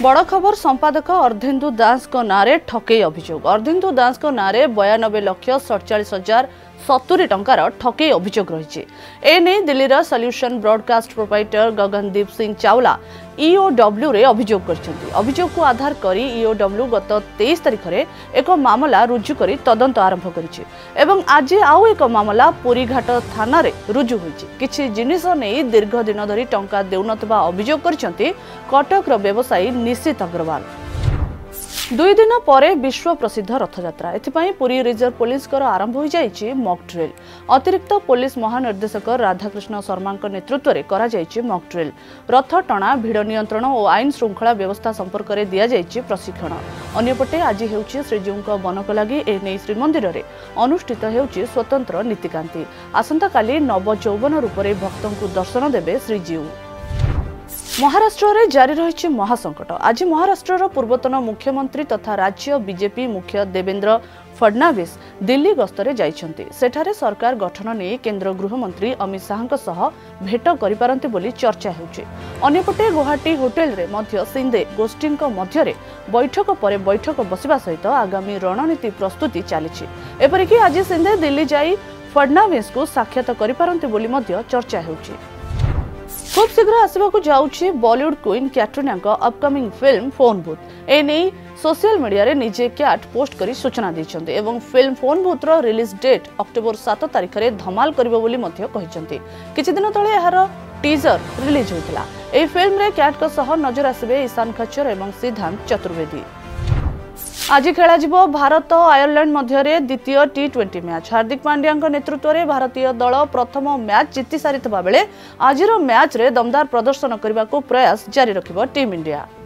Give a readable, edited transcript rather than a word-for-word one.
बड़ खबर संपादक अर्धेन्दु दास नारे ठकई अभियोग। अर्धेन्दु दास नारे 92,47,070 टंकार ठकई अभियोग रही। एने दिल्लीर solution broadcast proprietor Gagandeep Singh Chawla EOW रे अभियोग करछन्ती। अभियोग को आधार करी ईओडब्ल्यू गत 23 तारिख रे एक मामला रुजु करी तदंत आरंभ करिछि एवं आज आउ एक मामला पुरीघाट थाना रे रुजु होइछि। किछि जिनिस नै दीर्घ दिन धरी टंका देउनतबा अभियोग करछन्ती कटकर व्यवसायी निशित अग्रवाल। 2 दिन पर विश्व प्रसिद्ध रथयात्रा एथिपाई पुरी रिजर्व पुलिस आरंभ हो जाइछि मॉक ड्रिल। अतिरिक्त पुलिस महानिर्देशक राधाकृष्ण शर्मा नेतृत्व में करा जाइछि मॉक ड्रिल। रथ टणा भिड़ नियंत्रण और आईन श्रृंखला व्यवस्था संपर्क में दिया जाइछि प्रशिक्षण। अन्यपटे आज हेउछि श्रीजीउଙ୍କ बनक लागि एने श्रीमंदिर रे अनुष्ठित हेउछि स्वतंत्र नीतिकांति। आसंता काली नव चौवन रूप में भक्तों को दर्शन देबे श्रीजीउ। महाराष्ट्र रे जारी रही महासंकट। आज महाराष्ट्र पूर्वतन मुख्यमंत्री तथा राज्य बीजेपी मुख्य देवेंद्र फडणवीस दिल्ली गस्तरे जाइछन्ति। सेठारे सरकार गठन नहीं केंद्र गृहमंत्री अमित शाह सह भेट करिपारन्ति बोली चर्चा हेउछि। अन्यपटे गुवाहाटी होटेल रे मध्य सिंधे गोष्ठीଙ୍କ मध्यरे बैठक पर बैठक बसिबा सहित आगामी रणनीति प्रस्तुति चलिछि। एपरिकि आज सिंधे दिल्ली जाई फडणवीस को साक्षात करिपारन्ति बोली मध्य चर्चा हेउछि। खूब शीघ्र आसवाक जाउछि Bollywood queen Katrina upcoming film phone booth. एने सोशल मीडिया रे निजे कैट पोस्ट करी सूचना दैछन्ते एवं फिल्म फोन बूथ रो रिलीज डेट अक्टोबर 7 तारिख रे धमाल करिवो बोली मध्य कहिसन्ते। किछि दिन तळे एहार टीजर रिलीज होइतला। एही फिल्म रे कैट को सह नजर आसीबे ईशान खच्चर एवं सिद्धांत चतुर्वेदी। आज खेला जिवो भारत आयरलैंड मध्य द्वितीय T20 मैच। हार्दिक पांड्या नेतृत्व में भारतीय दल प्रथम मैच जीति सारी बेले आज मैच रे दमदार प्रदर्शन करने को प्रयास जारी रखिबो टीम इंडिया।